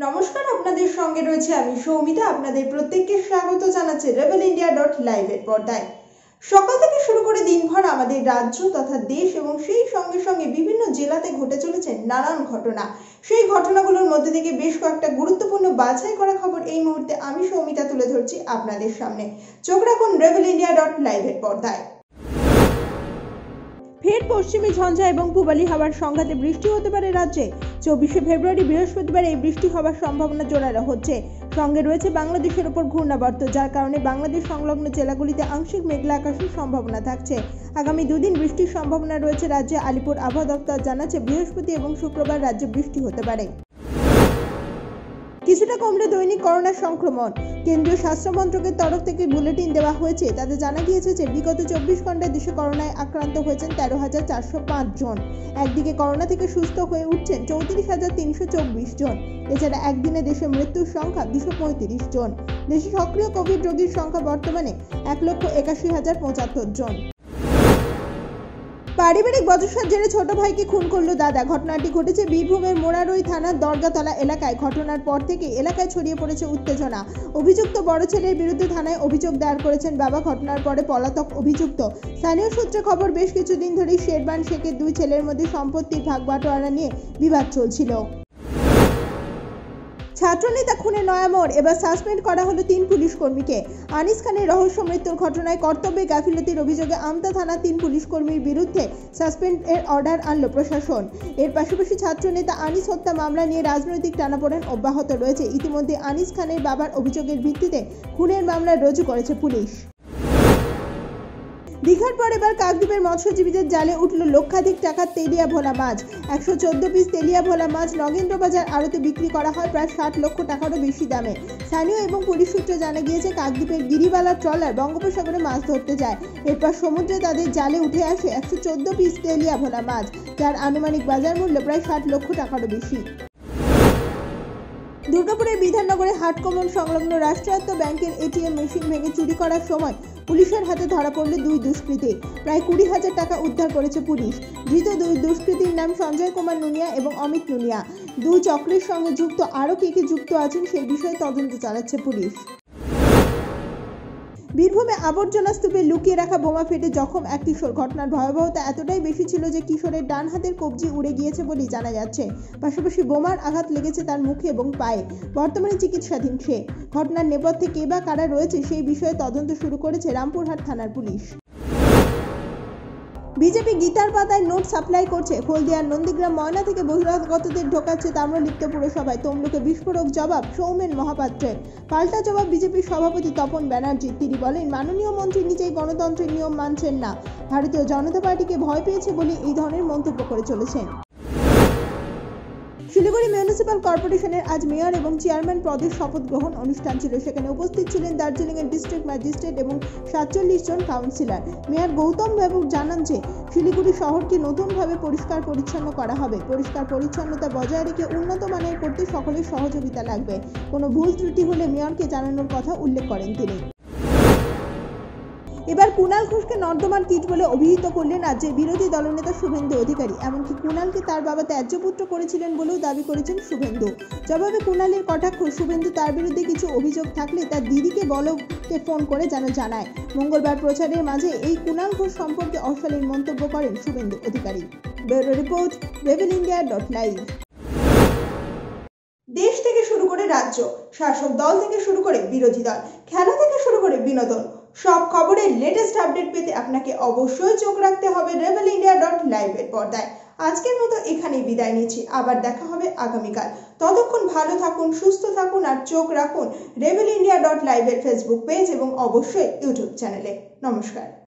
নমস্কার, আপনাদের সঙ্গে রয়েছে আমি সৌমিতা। আপনাদের প্রত্যেককে স্বাগত জানাচ্ছি rebel.india.live এর পর্দায়। সকাল থেকে শুরু করে দিনভর আমাদের রাজ্য তথা দেশ এবং সেই সঙ্গে সঙ্গে বিভিন্ন জেলাতে ঘটে চলেছে নানান ঘটনা। সেই ঘটনাগুলোর মধ্যে থেকে বেশ কয়েকটা গুরুত্বপূর্ণ বাছাই করা খবর এই মুহূর্তে আমি সৌমিতা তুলে ধরছি আপনাদের সামনে। চোখ রাখুন rebel.india.live এর পর্দায়। ফের পশ্চিমী ঝঞ্ঝা এবং পূবালি হাওয়ার সংঘাতে বৃষ্টি হতে পারে রাজ্যে। 24শে ফেব্রুয়ারি বৃহস্পতিবার এই বৃষ্টি হওয়ার সম্ভাবনা জোরালো হচ্ছে। সঙ্গে রয়েছে বাংলাদেশের উপর ঘূর্ণাবর্ত, যার কারণে বাংলাদেশ সংলগ্ন জেলাগুলিতে আংশিক মেঘলা আকাশের সম্ভাবনা থাকছে। আগামী দুদিন বৃষ্টির সম্ভাবনা রয়েছে রাজ্যে। আলিপুর আবহাওয়া দপ্তর জানাচ্ছে বৃহস্পতি এবং শুক্রবার রাজ্যে বৃষ্টি হতে পারে। কিছুটা কমলে দৈনিক করোনা সংক্রমণ। কেন্দ্রীয় স্বাস্থ্য মন্ত্রকের তরফ থেকে বুলেটিন দেওয়া হয়েছে। তাতে জানা গিয়েছে যে বিগত 24 ঘন্টায় দেশে করোনায় আক্রান্ত হয়েছেন 13,405 জন। একদিকে করোনা থেকে সুস্থ হয়ে উঠছেন 34,324 জন। এছাড়া একদিনে দেশে মৃত্যুর সংখ্যা 235 জন। দেশে সক্রিয় কোভিড রোগীর সংখ্যা বর্তমানে 1,81,075 জন। পারিবারিক বচসার জেরে ছোট ভাইকে খুন করলো দাদা। ঘটনাটি ঘটেছে বীরভূমের মোরারই থানার দরগাতলা এলাকায়। ঘটনার পর থেকে এলাকায় ছড়িয়ে পড়েছে উত্তেজনা। অভিযুক্ত বড় ছেলের বিরুদ্ধে থানায় অভিযোগ দায়ের করেছেন বাবা। ঘটনার পরে পলাতক অভিযুক্ত। স্থানীয় সূত্রে খবর, বেশ কিছুদিন ধরেই শেরবান শেখের দুই ছেলের মধ্যে সম্পত্তির ভাগবাটোয়ারা নিয়ে বিবাদ চলছিল। ছাত্রনেতা খুনে নয়া মোড়, এবার সাসপেন্ড করা হলো 3 পুলিশ কর্মীকে। আনিস খানের রহস্য মৃত্যুর ঘটনায় কর্তব্যে গাফিলতির অভিযোগে আমতা থানা 3 পুলিশ কর্মীর বিরুদ্ধে সাসপেন্ডের অর্ডার আনল প্রশাসন। এর পাশাপাশি ছাত্রনেতা আনিস হত্যা মামলা নিয়ে রাজনৈতিক টানাপোড়েন অব্যাহত রয়েছে। ইতিমধ্যে আনিস খানের বাবার অভিযোগের ভিত্তিতে খুনের মামলা রুজু করেছে পুলিশ। দীঘার পর এবার কাকদ্বীপের মৎস্যজীবীদের জালে উঠল লক্ষাধিক টাকার তেলিয়া ভোলা মাছ। 114 পিস তেলিয়া ভোলা মাছ নগেন্দ্রবাজার আড়তে বিক্রি করা হয় প্রায় 60 লক্ষ টাকারও বেশি দামে। স্থানীয় এবং পুলিশ সূত্রে জানা গিয়েছে, কাকদ্বীপের গিরিবালা ট্রলার বঙ্গোপসাগরে মাছ ধরতে যায়। এরপর সমুদ্রে তাদের জালে উঠে আসে 114 পিস তেলিয়া ভোলা মাছ, যার আনুমানিক বাজার মূল্য প্রায় 60 লক্ষ টাকারও বেশি। দুর্গাপুরের বিধাননগরে হাটকমন সংলগ্ন রাষ্ট্রায়ত্ত ব্যাংকের এটিএম মেশিন ভেঙে চুরি করার সময় পুলিশের হাতে ধরা পড়ল 2 দুষ্কৃতী। প্রায় 20,000 টাকা উদ্ধার করেছে পুলিশ। ধৃত 2 দুষ্কৃতীর নাম সঞ্জয় কুমার নুনিয়া এবং অমিত নুনিয়া। 2 চক্রের সঙ্গে যুক্ত আরও কে যুক্ত আছেন সেই বিষয়ে তদন্ত চালাচ্ছে পুলিশ। বীরভূমে আবর্জনা স্তূপে লুকিয়ে রাখা বোমা ফেটে জখম এক কিশোর। ঘটনার ভয়াবহতা এতটাই বেশি ছিল যে কিশোরের ডান হাতের কবজি উড়ে গিয়েছে বলেই জানা যাচ্ছে। পাশাপাশি বোমার আঘাত লেগেছে তার মুখে এবং পায়ে। বর্তমানে চিকিৎসাধীন সে। ঘটনার নেপথ্যে কে বা কারা রয়েছে সেই বিষয়ে তদন্ত শুরু করেছে রামপুরহাট থানার পুলিশ। বিজেপি গীতার পাতায় নোট সাপ্লাই করছে। হলদিয়ার নন্দীগ্রাম ময়না থেকে বহিরাগতদের ঢোকাচ্ছে তাম্রলিপ্ত পুরসভায়। তমলুকে বিস্ফোরক জবাব সৌমেন মহাপাত্রের। পাল্টা জবাব বিজেপির সভাপতি তপন ব্যানার্জির। তিনি বলেন, মাননীয় মন্ত্রী নিজেই গণতন্ত্রের নিয়ম মানছেন না। ভারতীয় জনতা পার্টিকে ভয় পেয়েছে বলে এই ধরনের মন্তব্য করে চলেছেন। শিলিগুড়ি মিউনিসিপাল কর্পোরেশনের আজ মেয়র এবং চেয়ারম্যান পদের শপথ গ্রহণ অনুষ্ঠান ছিল। সেখানে উপস্থিত ছিলেন দার্জিলিংয়ের ডিস্ট্রিক্ট ম্যাজিস্ট্রেট এবং 47 জন কাউন্সিলর। মেয়র গৌতম বাবু জানান যে শিলিগুড়ি শহরকে নতুনভাবে পরিষ্কার পরিচ্ছন্ন করা হবে। পরিষ্কার পরিচ্ছন্নতা বজায় রেখে উন্নত মানের করতে সকলের সহযোগিতা লাগবে। কোনো ভুল ত্রুটি হলে মেয়রকে জানানোর কথা উল্লেখ করেন তিনি। এবার কুণাল ঘোষকে নর্দমার কীট বলে অভিহিত করলেন রাজ্যের বিরোধী দলনেতা শুভেন্দু অধিকারী। এমনকি কুণালকে তার বাবা ত্যায্যপুত্র করেছিলেন বলেও দাবি করেছেন শুভেন্দু। জবাবে কুণালের কটাক্ষ, শুভেন্দু তার বিরুদ্ধে কিছু অভিযোগ থাকলে তার দিদিকে বলকে ফোন করে যেন জানায়। মঙ্গলবার প্রচারের মাঝে এই কুণাল ঘোষ সম্পর্কে অশালীন মন্তব্য করেন Suvendu Adhikari. Bureau report, rebel.india.live। দেশ থেকে শুরু করে রাজ্য, শাসক দল থেকে শুরু করে বিরোধী দল, খেলা থেকে শুরু করে বিনোদন, সব খবরের লেটেস্ট আপডেট পেতে আপনাকে অবশ্যই চোখ রাখতে হবে rebel.india.live এর পর্দায়। আজকের মতো এখানেই বিদায় নিচ্ছি। আবার দেখা হবে আগামীকাল। ততক্ষণ ভালো থাকুন, সুস্থ থাকুন আর চোখ রাখুন rebel.india.live এর ফেসবুক পেজ এবং অবশ্যই ইউটিউব চ্যানেলে। নমস্কার।